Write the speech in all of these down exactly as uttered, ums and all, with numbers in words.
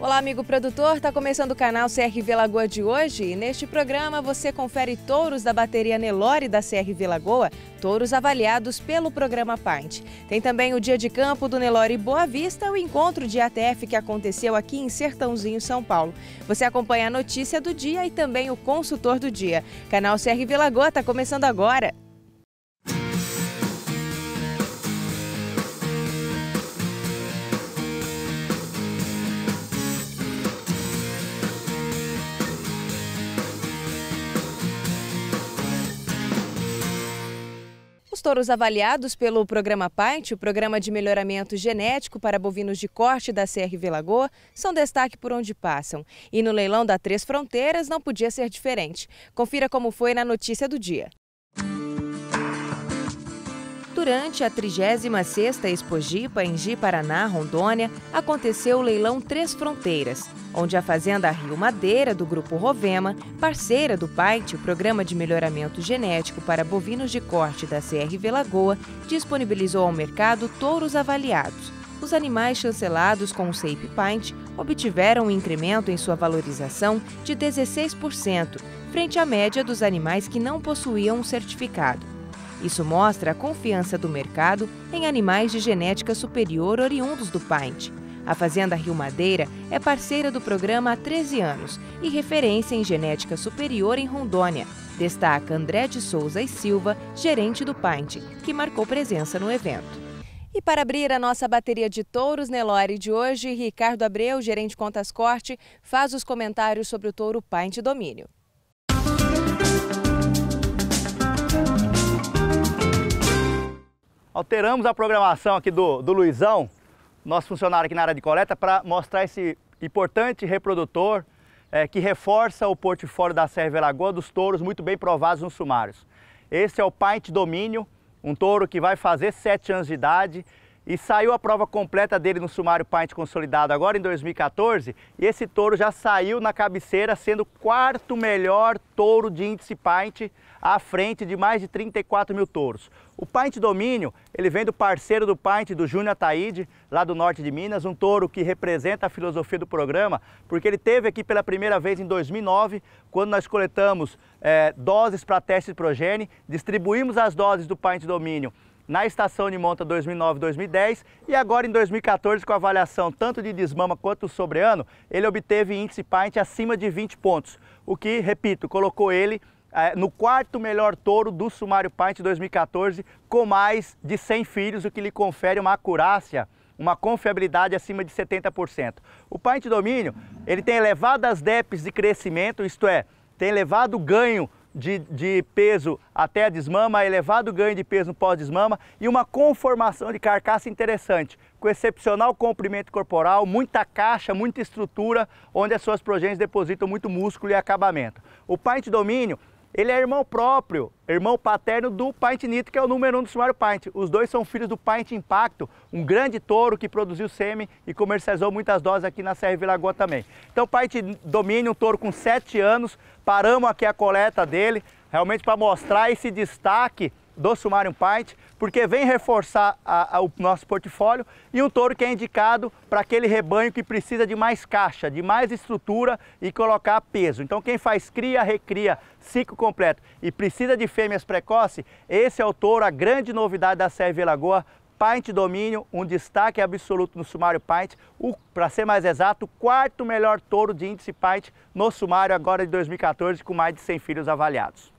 Olá, amigo produtor, está começando o canal C R V Lagoa de hoje e neste programa você confere touros da bateria Nelore da C R V Lagoa, touros avaliados pelo programa Paint. Tem também o dia de campo do Nelore Boa Vista, o encontro de A T F que aconteceu aqui em Sertãozinho, São Paulo. Você acompanha a notícia do dia e também o consultor do dia. Canal C R V Lagoa está começando agora. Os touros avaliados pelo programa Paint, o programa de melhoramento genético para bovinos de corte da C R V Lagoa, são destaque por onde passam. E no leilão da Três Fronteiras não podia ser diferente. Confira como foi na notícia do dia. Durante a trigésima sexta Expogipa em Ji-Paraná, Rondônia, aconteceu o leilão Três Fronteiras, onde a Fazenda Rio Madeira, do Grupo Rovema, parceira do Paint, o Programa de Melhoramento Genético para Bovinos de Corte da C R V Lagoa, disponibilizou ao mercado touros avaliados. Os animais chancelados com o C I P Paint obtiveram um incremento em sua valorização de dezesseis por cento, frente à média dos animais que não possuíam um certificado. Isso mostra a confiança do mercado em animais de genética superior oriundos do Paint. A Fazenda Rio Madeira é parceira do programa há treze anos e referência em genética superior em Rondônia, destaca André de Souza e Silva, gerente do Paint, que marcou presença no evento. E para abrir a nossa bateria de touros Nelore de hoje, Ricardo Abreu, gerente Contas Corte, faz os comentários sobre o touro Paint Domínio. Alteramos a programação aqui do, do Luizão, nosso funcionário aqui na área de coleta, para mostrar esse importante reprodutor é, que reforça o portfólio da C R V Lagoa dos touros muito bem provados nos sumários. Esse é o Paint Domínio, um touro que vai fazer sete anos de idade e saiu a prova completa dele no sumário Paint consolidado agora em dois mil e quatorze, e esse touro já saiu na cabeceira sendo o quarto melhor touro de índice Paint à frente de mais de trinta e quatro mil touros. O Paint Domínio, ele vem do parceiro do Paint, do Júnior Ataíde, lá do norte de Minas, um touro que representa a filosofia do programa, porque ele teve aqui pela primeira vez em dois mil e nove, quando nós coletamos é, doses para teste de progênie, distribuímos as doses do Paint Domínio na estação de monta dois mil e nove dois mil e dez e agora em dois mil e quatorze, com a avaliação tanto de desmama quanto sobreano, ele obteve índice Paint acima de vinte pontos, o que, repito, colocou ele é, no quarto melhor touro do sumário Paint dois mil e quatorze, com mais de cem filhos, o que lhe confere uma acurácia, uma confiabilidade acima de setenta por cento. O Paint Domínio, ele tem elevadas D E Ps de crescimento, isto é, tem elevado ganho De, de peso até a desmama, elevado ganho de peso no pós-desmama e uma conformação de carcaça interessante, com excepcional comprimento corporal, muita caixa, muita estrutura, onde as suas progênies depositam muito músculo e acabamento. O Paint Domínio, ele é irmão próprio, irmão paterno do Paint Nitro, que é o número um do sumário Paint. Os dois são filhos do Paint Impacto, um grande touro que produziu sêmen e comercializou muitas doses aqui na C R V Lagoa também. Então, Paint Domínio, um touro com sete anos, paramos aqui a coleta dele, realmente para mostrar esse destaque do sumário Paint, porque vem reforçar a, a, o nosso portfólio, e um touro que é indicado para aquele rebanho que precisa de mais caixa, de mais estrutura e colocar peso. Então quem faz cria, recria, ciclo completo e precisa de fêmeas precoces, esse é o touro, a grande novidade da C R V Lagoa, Paint Domínio, um destaque absoluto no sumário Paint, para ser mais exato, o quarto melhor touro de índice Paint no sumário agora de dois mil e quatorze, com mais de cem filhos avaliados.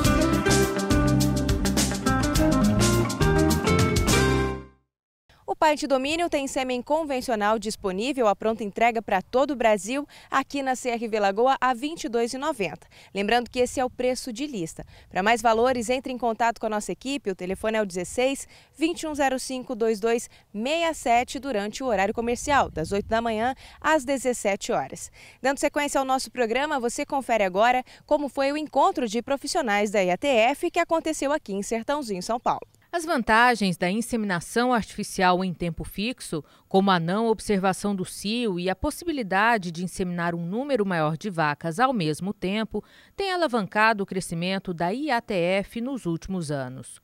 O Paint Domínio tem sêmen convencional disponível à pronta entrega para todo o Brasil, aqui na C R V Lagoa a vinte e dois reais e noventa centavos. Lembrando que esse é o preço de lista. Para mais valores, entre em contato com a nossa equipe, o telefone é o dezesseis, vinte e um zero cinco, vinte e dois sessenta e sete durante o horário comercial, das oito da manhã às dezessete horas. Dando sequência ao nosso programa, você confere agora como foi o encontro de profissionais da I A T F que aconteceu aqui em Sertãozinho, São Paulo. As vantagens da inseminação artificial em tempo fixo, como a não observação do cio e a possibilidade de inseminar um número maior de vacas ao mesmo tempo, têm alavancado o crescimento da I A T F nos últimos anos.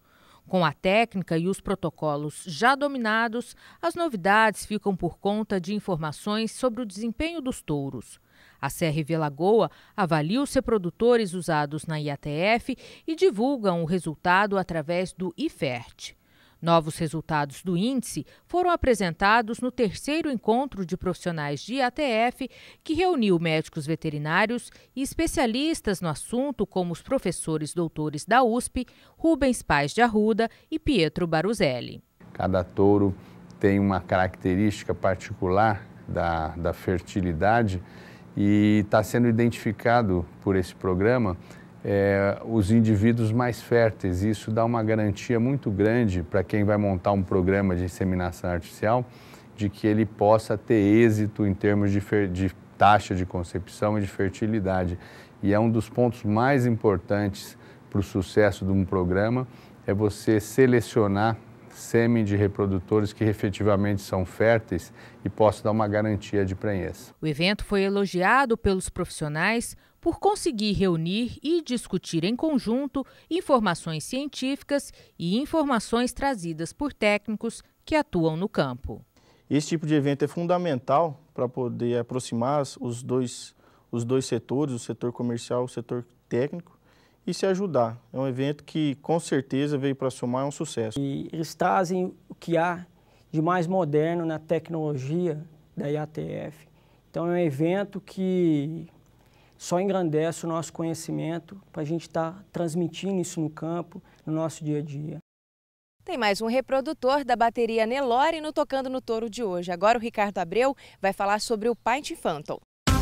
Com a técnica e os protocolos já dominados, as novidades ficam por conta de informações sobre o desempenho dos touros. A C R V Lagoa avalia os reprodutores usados na I A T F e divulgam o resultado através do I F E R T. Novos resultados do índice foram apresentados no terceiro encontro de profissionais de I A T F, que reuniu médicos veterinários e especialistas no assunto, como os professores doutores da U S P, Rubens Paes de Arruda e Pietro Baruzelli. Cada touro tem uma característica particular da, da fertilidade e está sendo identificado por esse programa É, os indivíduos mais férteis. Isso dá uma garantia muito grande para quem vai montar um programa de inseminação artificial, de que ele possa ter êxito em termos de, de taxa de concepção e de fertilidade. E é um dos pontos mais importantes para o sucesso de um programa, é você selecionar sêmen de reprodutores que efetivamente são férteis e possam dar uma garantia de prenhez. O evento foi elogiado pelos profissionais por conseguir reunir e discutir em conjunto informações científicas e informações trazidas por técnicos que atuam no campo. Esse tipo de evento é fundamental para poder aproximar os dois, os dois setores, o setor comercial e o setor técnico, e se ajudar. É um evento que, com certeza, veio para somar, é um sucesso. E eles trazem o que há de mais moderno na tecnologia da I A T F. Então é um evento que só engrandece o nosso conhecimento para a gente estar tá transmitindo isso no campo, no nosso dia a dia. Tem mais um reprodutor da bateria Nelore no Tocando no Touro de hoje. Agora o Ricardo Abreu vai falar sobre o Paint Phantom.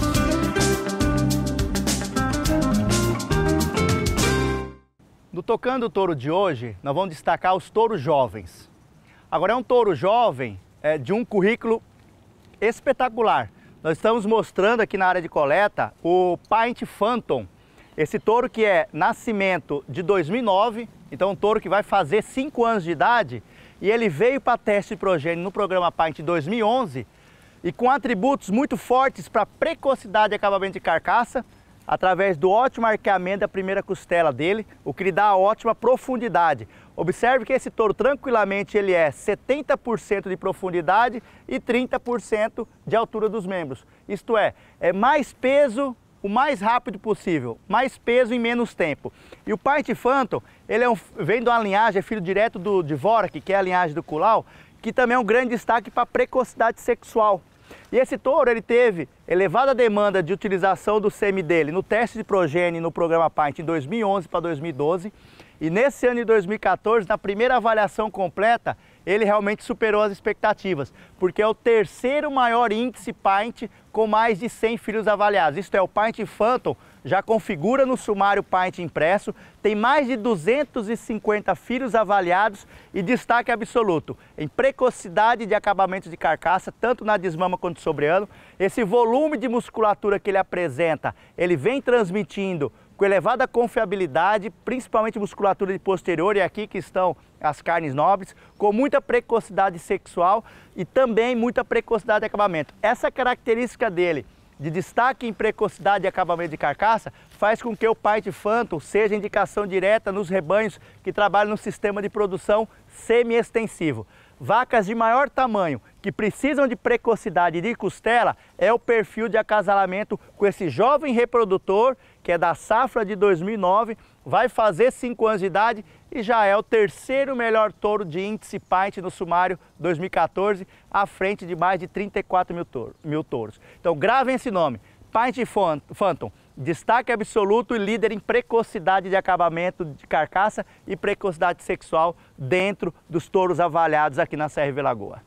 No Tocando o Touro de hoje, nós vamos destacar os touros jovens. Agora é um touro jovem é, de um currículo espetacular. Nós estamos mostrando aqui na área de coleta o Paint Phantom, esse touro que é nascimento de dois mil e nove, então um touro que vai fazer cinco anos de idade, e ele veio para teste de progênio no programa Paint em dois mil e onze, e com atributos muito fortes para precocidade e acabamento de carcaça, através do ótimo arqueamento da primeira costela dele, o que lhe dá a ótima profundidade. Observe que esse touro tranquilamente ele é setenta por cento de profundidade e trinta por cento de altura dos membros. Isto é, é mais peso o mais rápido possível, mais peso em menos tempo. E o Paint Phantom, ele é um, vem de uma linhagem, é filho direto do Dvorak, que é a linhagem do Kulau, que também é um grande destaque para a precocidade sexual. E esse touro ele teve elevada demanda de utilização do sêmen dele no teste de progênio no programa Paint em dois mil e onze para dois mil e doze. E nesse ano de dois mil e quatorze, na primeira avaliação completa, ele realmente superou as expectativas, porque é o terceiro maior índice Paint com mais de cem filhos avaliados. Isto é, o Paint Phantom já configura no sumário Paint impresso, tem mais de duzentos e cinquenta filhos avaliados e destaque absoluto em precocidade de acabamento de carcaça, tanto na desmama quanto sobre ano. Esse volume de musculatura que ele apresenta, ele vem transmitindo com elevada confiabilidade, principalmente musculatura de posterior, e aqui que estão as carnes nobres, com muita precocidade sexual e também muita precocidade de acabamento. Essa característica dele, de destaque em precocidade e acabamento de carcaça, faz com que o Paint Phantom seja indicação direta nos rebanhos que trabalham no sistema de produção semi-extensivo. Vacas de maior tamanho, que precisam de precocidade de costela, é o perfil de acasalamento com esse jovem reprodutor, que é da safra de dois mil e nove, vai fazer cinco anos de idade e já é o terceiro melhor touro de índice Paint no sumário dois mil e quatorze, à frente de mais de trinta e quatro mil touros. Então gravem esse nome, Paint Phantom, destaque absoluto e líder em precocidade de acabamento de carcaça e precocidade sexual dentro dos touros avaliados aqui na C R V Lagoa.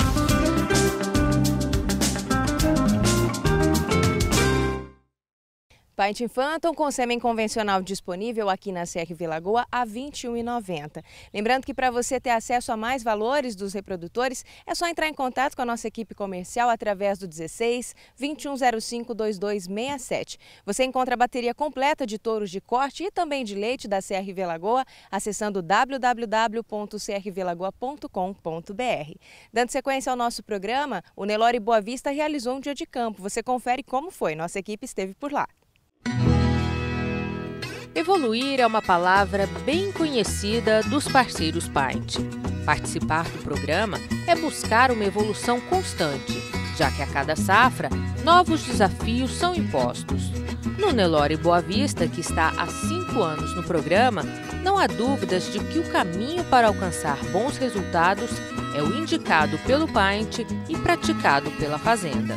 Paint Phantom com sêmen convencional disponível aqui na C R V Lagoa a vinte e um reais e noventa centavos. Lembrando que para você ter acesso a mais valores dos reprodutores, é só entrar em contato com a nossa equipe comercial através do dezesseis, vinte e um zero cinco, vinte e dois sessenta e sete. Você encontra a bateria completa de touros de corte e também de leite da C R V Lagoa acessando w w w ponto c r v lagoa ponto com ponto b r. Dando sequência ao nosso programa, o Nelore Boa Vista realizou um dia de campo. Você confere como foi, nossa equipe esteve por lá. Evoluir é uma palavra bem conhecida dos parceiros Paint. Participar do programa é buscar uma evolução constante, já que a cada safra, novos desafios são impostos. No Nelore Boa Vista, que está há cinco anos no programa, não há dúvidas de que o caminho para alcançar bons resultados é o indicado pelo Paint e praticado pela fazenda.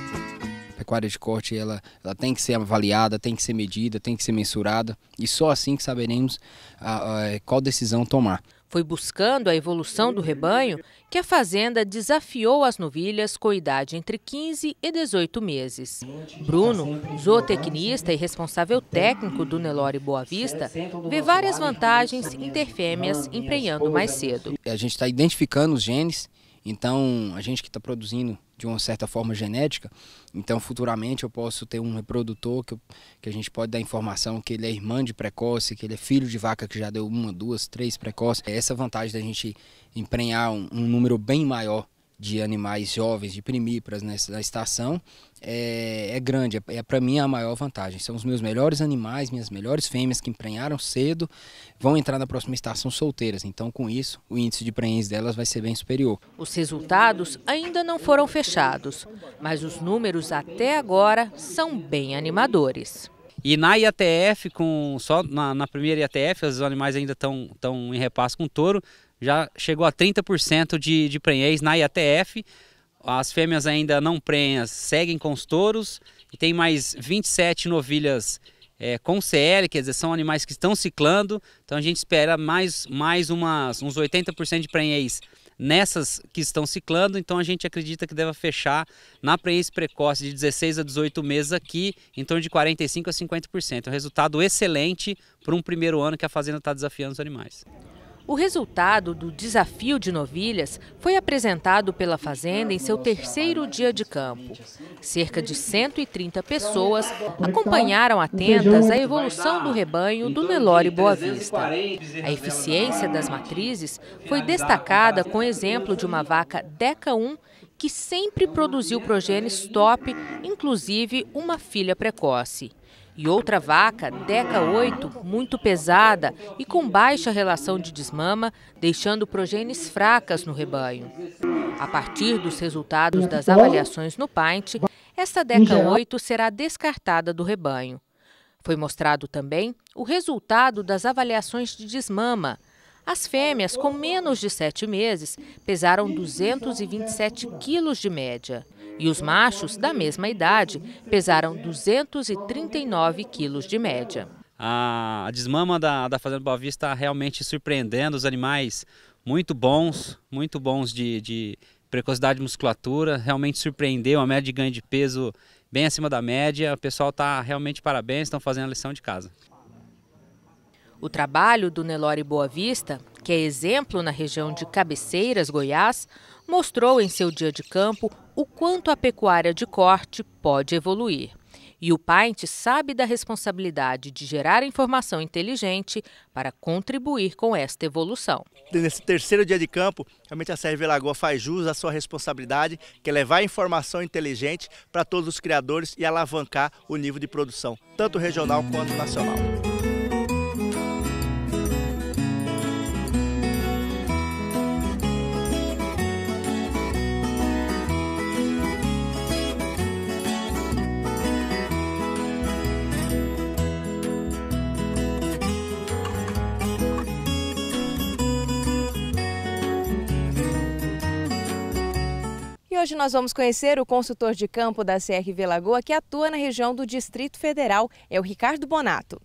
A pecuária de corte ela, ela tem que ser avaliada, tem que ser medida, tem que ser mensurada e só assim que saberemos a, a, qual decisão tomar. Foi buscando a evolução do rebanho que a fazenda desafiou as novilhas com idade entre quinze e dezoito meses. Bruno, zootecnista e responsável técnico do Nelore Boa Vista, vê várias vantagens em ter fêmeas emprenhando mais cedo. A gente está identificando os genes, então a gente que está produzindo de uma certa forma genética, então futuramente eu posso ter um reprodutor que, eu, que a gente pode dar informação que ele é irmã de precoce, que ele é filho de vaca que já deu uma, duas, três precoces. Essa vantagem da gente emprenhar um, um número bem maior de animais jovens, de primíparas nessa estação, é, é grande, é, é para mim a maior vantagem. São os meus melhores animais, minhas melhores fêmeas que emprenharam cedo, vão entrar na próxima estação solteiras. Então, com isso, o índice de prenhez delas vai ser bem superior. Os resultados ainda não foram fechados, mas os números até agora são bem animadores. E na I A T F, com, só na, na primeira I A T F, os animais ainda estão em repasse com touro, já chegou a trinta por cento de, de prenhez na I A T F. As fêmeas ainda não prenhas seguem com os touros e tem mais vinte e sete novilhas é, com C L, quer dizer, são animais que estão ciclando. Então a gente espera mais, mais umas, uns oitenta por cento de prenhez nessas que estão ciclando. Então a gente acredita que deve fechar na prenhez precoce de dezesseis a dezoito meses aqui em torno de quarenta e cinco a cinquenta por cento. Um resultado excelente para um primeiro ano que a fazenda está desafiando os animais. O resultado do desafio de novilhas foi apresentado pela fazenda em seu terceiro dia de campo. Cerca de cento e trinta pessoas acompanharam atentas a evolução do rebanho do Nelore Boa Vista. A eficiência das matrizes foi destacada com o exemplo de uma vaca Deca um que sempre produziu progênies top, inclusive uma filha precoce. E outra vaca, Deca oito, muito pesada e com baixa relação de desmama, deixando progênies fracas no rebanho. A partir dos resultados das avaliações no Paint, esta Deca oito será descartada do rebanho. Foi mostrado também o resultado das avaliações de desmama. As fêmeas com menos de sete meses pesaram duzentos e vinte e sete quilos de média. E os machos, da mesma idade, pesaram duzentos e trinta e nove quilos de média. A desmama da, da Fazenda Boa Vista está realmente surpreendendo, os animais muito bons, muito bons de, de precocidade de musculatura, realmente surpreendeu, a média de ganho de peso bem acima da média. O pessoal está realmente parabéns, estão fazendo a lição de casa. O trabalho do Nelore Boa Vista, que é exemplo na região de Cabeceiras, Goiás, mostrou em seu dia de campo o quanto a pecuária de corte pode evoluir. E o Paint sabe da responsabilidade de gerar informação inteligente para contribuir com esta evolução. Nesse terceiro dia de campo, realmente a S R V Lagoa faz jus à sua responsabilidade, que é levar informação inteligente para todos os criadores e alavancar o nível de produção, tanto regional quanto nacional. E hoje nós vamos conhecer o consultor de campo da S R V Lagoa que atua na região do Distrito Federal, é o Ricardo Bonato.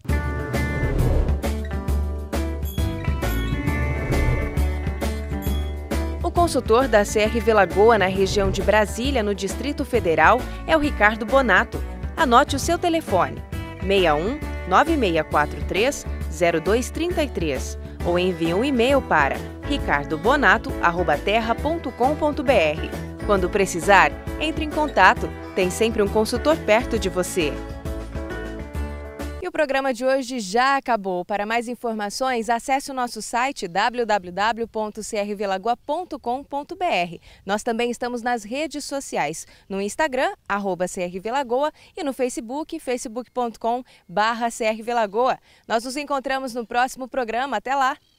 O consultor da S R V Lagoa na região de Brasília, no Distrito Federal, é o Ricardo Bonato. Anote o seu telefone, seis um nove seis quatro três zero dois três três ou envie um e-mail para ricardo bonato arroba terra ponto com ponto br. Quando precisar, entre em contato, tem sempre um consultor perto de você. E o programa de hoje já acabou. Para mais informações, acesse o nosso site w w w ponto c r v lagoa ponto com ponto b r. Nós também estamos nas redes sociais, no Instagram, arroba C R V Lagoa, e no Facebook, facebook ponto com barra C R V Lagoa. Nós nos encontramos no próximo programa. Até lá!